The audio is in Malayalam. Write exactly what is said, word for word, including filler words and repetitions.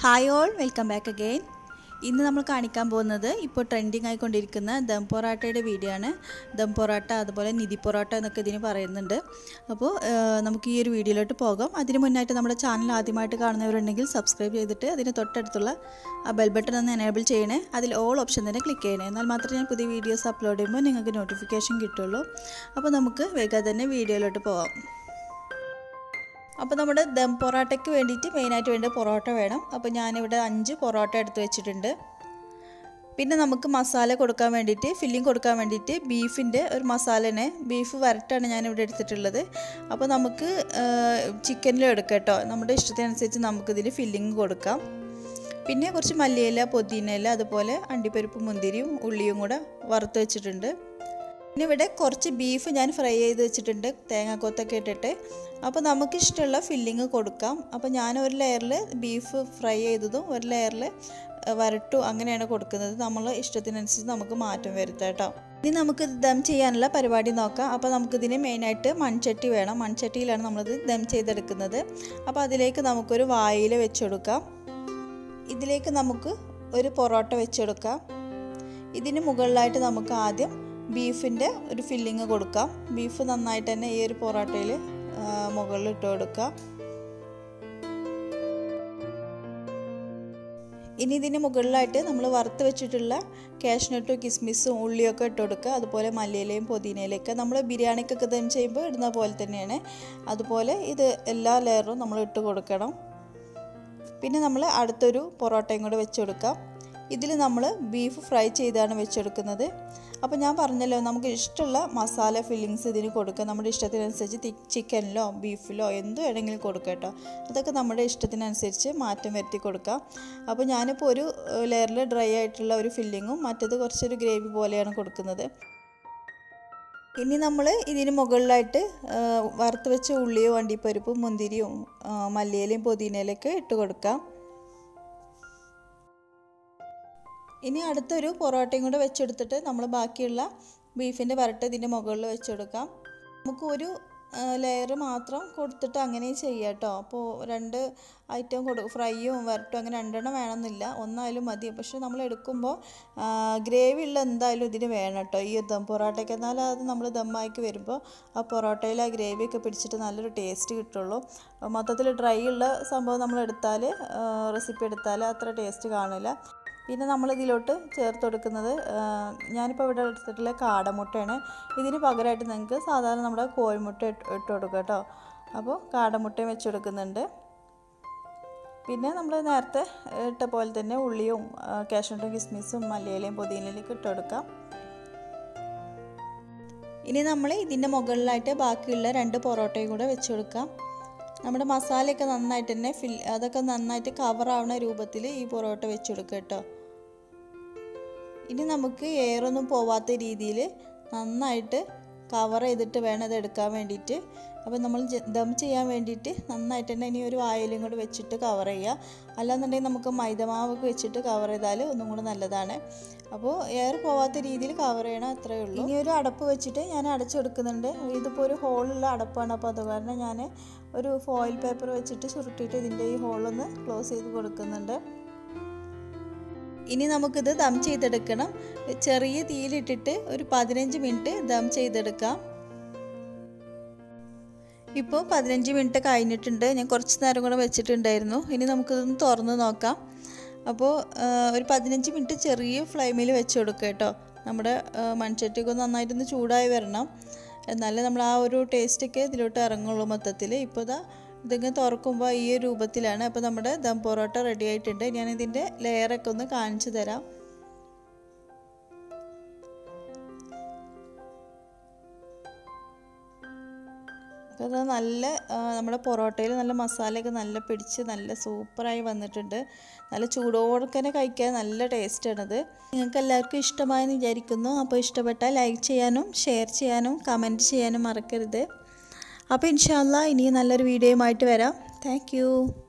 Hi all, welcome back again. ഇന്ന് നമ്മൾ കാണിക്കാൻ പോകുന്നത് ഇപ്പോൾ ട്രെൻഡിങ് ആയിക്കൊണ്ടിരിക്കുന്ന ദം പൊറാട്ടയുടെ വീഡിയോ ആണ്. ദം പൊറാട്ട അതുപോലെ നിധി പൊറാട്ട എന്നൊക്കെ ഇതിന് പറയുന്നുണ്ട്. അപ്പോൾ നമുക്ക് ഈ ഒരു വീഡിയോയിലോട്ട് പോകാം. അതിന് മുന്നായിട്ട് നമ്മുടെ ചാനൽ ആദ്യമായിട്ട് കാണുന്നവരുണ്ടെങ്കിൽ സബ്സ്ക്രൈബ് ചെയ്തിട്ട് അതിന് തൊട്ടടുത്തുള്ള ആ ബെൽ ബട്ടൺ ഒന്ന് എനേബിൾ ചെയ്യണേ. അതിൽ ഓൾ ഓപ്ഷൻ തന്നെ ക്ലിക്ക് ചെയ്യണേ. എന്നാൽ മാത്രമേ ഞാൻ പുതിയ വീഡിയോസ് അപ്ലോഡ് ചെയ്യുമ്പോൾ നിങ്ങൾക്ക് നോട്ടിഫിക്കേഷൻ കിട്ടുള്ളൂ. അപ്പോൾ നമുക്ക് വേഗം തന്നെ വീഡിയോയിലോട്ട് പോകാം. അപ്പോൾ നമ്മുടെ ദം പൊറാട്ടയ്ക്ക് വേണ്ടിയിട്ട് മെയിനായിട്ട് വേണ്ട പൊറോട്ട വേണം. അപ്പോൾ ഞാനിവിടെ അഞ്ച് പൊറോട്ട എടുത്ത് വെച്ചിട്ടുണ്ട്. പിന്നെ നമുക്ക് മസാല കൊടുക്കാൻ വേണ്ടിയിട്ട് ഫില്ലിംഗ് കൊടുക്കാൻ വേണ്ടിയിട്ട് ബീഫിൻ്റെ ഒരു മസാലനെ ബീഫ് വരട്ടാണ് ഞാനിവിടെ എടുത്തിട്ടുള്ളത്. അപ്പോൾ നമുക്ക് ചിക്കനിലും എടുക്കാം കേട്ടോ. നമ്മുടെ ഇഷ്ടത്തിനനുസരിച്ച് നമുക്കിതിൽ ഫില്ലിംഗ് കൊടുക്കാം. പിന്നെ കുറച്ച് മല്ലിയില പുതിനയില അതുപോലെ അണ്ടിപ്പരിപ്പ് മുന്തിരിയും ഉള്ളിയും കൂടെ വറുത്ത് വെച്ചിട്ടുണ്ട്. പിന്നെ ഇവിടെ കുറച്ച് ബീഫ് ഞാൻ ഫ്രൈ ചെയ്ത് വെച്ചിട്ടുണ്ട് തേങ്ങാക്കൊത്തൊക്കെ ഇട്ടിട്ട്. അപ്പോൾ നമുക്കിഷ്ടമുള്ള ഫില്ലിങ് കൊടുക്കാം. അപ്പോൾ ഞാൻ ഒരു ലെയറിൽ ബീഫ് ഫ്രൈ ചെയ്തതും ഒരു ലെയറിൽ വരട്ടും അങ്ങനെയാണ് കൊടുക്കുന്നത്. നമ്മൾ ഇഷ്ടത്തിനനുസരിച്ച് നമുക്ക് മാറ്റം വരുത്താം കേട്ടോ. ഇനി നമുക്ക് ദം ചെയ്യാനുള്ള പരിപാടി നോക്കാം. അപ്പോൾ നമുക്കിതിന് മെയിനായിട്ട് മൺചട്ടി വേണം. മൺചട്ടിയിലാണ് നമ്മളിത് ദം ചെയ്തെടുക്കുന്നത്. അപ്പോൾ അതിലേക്ക് നമുക്കൊരു വായിൽ വെച്ചെടുക്കാം. ഇതിലേക്ക് നമുക്ക് ഒരു പൊറോട്ട വെച്ചെടുക്കാം. ഇതിന് മുകളിലായിട്ട് നമുക്ക് ആദ്യം ബീഫിൻ്റെ ഒരു ഫില്ലിങ് കൊടുക്കാം. ബീഫ് നന്നായിട്ട് തന്നെ ഈ ഒരു പൊറോട്ടയിൽ മുകളിൽ ഇട്ട് കൊടുക്കാം. ഇനി ഇതിന് മുകളിലായിട്ട് നമ്മൾ വറുത്ത് വെച്ചിട്ടുള്ള കാഷ്നട്ടും കിസ്മിസും ഉള്ളിയൊക്കെ ഇട്ട് കൊടുക്കുക. അതുപോലെ മല്ലിയിലയും പുതിനയിലയൊക്കെ നമ്മൾ ബിരിയാണിക്കൊക്കെ ദം ചെയ്യുമ്പോൾ ഇടുന്ന പോലെ തന്നെയാണ്. അതുപോലെ ഇത് എല്ലാ ലെയറും നമ്മൾ ഇട്ട് കൊടുക്കണം. പിന്നെ നമ്മൾ അടുത്തൊരു പൊറോട്ടയും കൂടെ വെച്ച് കൊടുക്കാം. ഇതിൽ നമ്മൾ ബീഫ് ഫ്രൈ ചെയ്താണ് വെച്ചെടുക്കുന്നത്. അപ്പോൾ ഞാൻ പറഞ്ഞല്ലോ നമുക്ക് ഇഷ്ടമുള്ള മസാല ഫില്ലിങ്സ് ഇതിന് കൊടുക്കുക. നമ്മുടെ ഇഷ്ടത്തിനനുസരിച്ച് ചിക്കനിലോ ബീഫിലോ എന്ത് വേണമെങ്കിലും കൊടുക്കുക കേട്ടോ. അതൊക്കെ നമ്മുടെ ഇഷ്ടത്തിനനുസരിച്ച് മാറ്റം വരുത്തി കൊടുക്കാം. അപ്പോൾ ഞാനിപ്പോൾ ഒരു ലെയറിൽ ഡ്രൈ ആയിട്ടുള്ള ഒരു ഫില്ലിങ്ങും മറ്റേത് കുറച്ചൊരു ഗ്രേവി പോലെയാണ് കൊടുക്കുന്നത്. ഇനി നമ്മൾ ഇതിന് മുകളിലായിട്ട് വറുത്ത് വെച്ച ഉള്ളിയും അണ്ടിപ്പരിപ്പും മുന്തിരിയും മല്ലിയിലയും പുതിനയിലൊക്കെ ഇട്ട് കൊടുക്കാം. ഇനി അടുത്തൊരു പൊറോട്ടയും കൂടെ വെച്ചെടുത്തിട്ട് നമ്മൾ ബാക്കിയുള്ള ബീഫിൻ്റെ വരട്ട് ഇതിൻ്റെ മുകളിൽ വെച്ചെടുക്കാം. നമുക്ക് ഒരു ലെയർ മാത്രം കൊടുത്തിട്ട് അങ്ങനെ ചെയ്യാം കേട്ടോ. അപ്പോൾ രണ്ട് ഐറ്റം കൊടു ഫ്രൈയും വരട്ടും അങ്ങനെ രണ്ടെണ്ണം വേണമെന്നില്ല, ഒന്നായാലും മതി. പക്ഷേ നമ്മൾ എടുക്കുമ്പോൾ ഗ്രേവി ഉള്ള എന്തായാലും ഇതിന് വേണം കേട്ടോ. ഈ ദം പൊറോട്ടയ്ക്ക് എന്നാൽ അത് നമ്മൾ ദമ്മായിക്ക് വരുമ്പോൾ ആ പൊറോട്ടയിൽ ആ ഗ്രേവിയൊക്കെ പിടിച്ചിട്ട് നല്ലൊരു ടേസ്റ്റ് കിട്ടുള്ളൂ. മൊത്തത്തിൽ ഡ്രൈ ഉള്ള സംഭവം നമ്മൾ എടുത്താൽ റെസിപ്പി എടുത്താൽ അത്ര ടേസ്റ്റ് കാണില്ല. പിന്നെ നമ്മളിതിലോട്ട് ചേർത്ത് കൊടുക്കുന്നത് ഞാനിപ്പോൾ ഇവിടെ എടുത്തിട്ടുള്ള കാടമുട്ടയാണ്. ഇതിന് പകരമായിട്ട് നിങ്ങൾക്ക് സാധാരണ നമ്മുടെ കോഴിമുട്ട ഇട്ട് കൊടുക്കുക കേട്ടോ. അപ്പോൾ കാടമുട്ടയും വെച്ച് കൊടുക്കുന്നുണ്ട്. പിന്നെ നമ്മൾ നേരത്തെ ഇട്ട പോലെ തന്നെ ഉള്ളിയും കാഷ്നട്ടും കിസ്മിസും മല്ലിയിലയും പുതിനയിലയൊക്കെ ഇട്ട് കൊടുക്കാം. ഇനി നമ്മൾ ഇതിൻ്റെ മുകളിലായിട്ട് ബാക്കിയുള്ള രണ്ട് പൊറോട്ടയും കൂടെ വെച്ച് കൊടുക്കാം. നമ്മുടെ മസാലയൊക്കെ നന്നായിട്ട് തന്നെ ഫിൽ അതൊക്കെ നന്നായിട്ട് കവറാവുന്ന രൂപത്തിൽ ഈ പൊറോട്ട വെച്ച് കൊടുക്കുക കേട്ടോ. ഇനി നമുക്ക് എയറൊന്നും പോവാത്ത രീതിയിൽ നന്നായിട്ട് കവർ ചെയ്തിട്ട് വേണം ഇത് എടുക്കാൻ വേണ്ടിയിട്ട്. അപ്പോൾ നമ്മൾ ദം ചെയ്യാൻ വേണ്ടിയിട്ട് നന്നായിട്ട് തന്നെ ഇനി ഒരു വായിലും കൂടെ വെച്ചിട്ട് കവർ ചെയ്യുക. അല്ലാന്നുണ്ടെങ്കിൽ നമുക്ക് മൈദമാവൊക്കെ വെച്ചിട്ട് കവർ ചെയ്താൽ ഒന്നും കൂടെ നല്ലതാണ്. അപ്പോൾ എയർ പോവാത്ത രീതിയിൽ കവർ ചെയ്യണം, അത്രയേ ഉള്ളൂ. ഇനി ഒരു അടപ്പ് വെച്ചിട്ട് ഞാൻ അടച്ചെടുക്കുന്നുണ്ട്. ഇതിപ്പോൾ ഒരു ഹോളുള്ള അടപ്പാണ്. അപ്പോൾ അത് കാരണം ഞാൻ ഒരു ഫോയിൽ പേപ്പർ വെച്ചിട്ട് ചുരുട്ടിയിട്ട് ഇതിൻ്റെ ഈ ഹോളൊന്ന് ക്ലോസ് ചെയ്ത് കൊടുക്കുന്നുണ്ട്. ഇനി നമുക്കിത് ദം ചെയ്തെടുക്കണം. ചെറിയ തീയിലിട്ടിട്ട് ഒരു പതിനഞ്ച് മിനിറ്റ് ദം ചെയ്തെടുക്കാം. ഇപ്പോൾ പതിനഞ്ച് മിനിറ്റ് കഴിഞ്ഞിട്ടുണ്ട്. ഞാൻ കുറച്ച് നേരം കൂടെ വെച്ചിട്ടുണ്ടായിരുന്നു. ഇനി നമുക്കിതൊന്ന് തുറന്ന് നോക്കാം. അപ്പോൾ ഒരു പതിനഞ്ച് മിനിറ്റ് ചെറിയ ഫ്ലെയിമിൽ വെച്ച് കൊടുക്കുക കേട്ടോ. നമ്മുടെ മൺചട്ടിയൊക്കെ നന്നായിട്ടൊന്ന് ചൂടായി വരണം. എന്നാലേ നമ്മൾ ആ ഒരു ടേസ്റ്റൊക്കെ ഇതിലോട്ട് ഇറങ്ങുള്ളൂ മൊത്തത്തിൽ. ഇപ്പോൾ ഇതാ ഇതിങ്ങനെ തുറക്കുമ്പോൾ ഈ ഒരു രൂപത്തിലാണ്. അപ്പോൾ നമ്മുടെ ദം പൊറോട്ട റെഡി ആയിട്ടുണ്ട്. ഞാനിതിൻ്റെ ലെയറൊക്കെ ഒന്ന് കാണിച്ചു തരാം. അപ്പോൾ അത് നല്ല നമ്മുടെ പൊറോട്ടയിൽ നല്ല മസാലയൊക്കെ നല്ല പിടിച്ച് നല്ല സൂപ്പറായി വന്നിട്ടുണ്ട്. നല്ല ചൂടോടെ തന്നെ കഴിക്കാൻ നല്ല ടേസ്റ്റാണത്. നിങ്ങൾക്ക് എല്ലാവർക്കും ഇഷ്ടമായെന്ന് വിചാരിക്കുന്നു. അപ്പോൾ ഇഷ്ടപ്പെട്ടാൽ ലൈക്ക് ചെയ്യാനും ഷെയർ ചെയ്യാനും കമൻറ്റ് ചെയ്യാനും മറക്കരുത്. അപ്പോൾ ഇൻഷാ അല്ലാഹ് ഇനി നല്ലൊരു വീഡിയോയുമായിട്ട് വരാം. Thank U.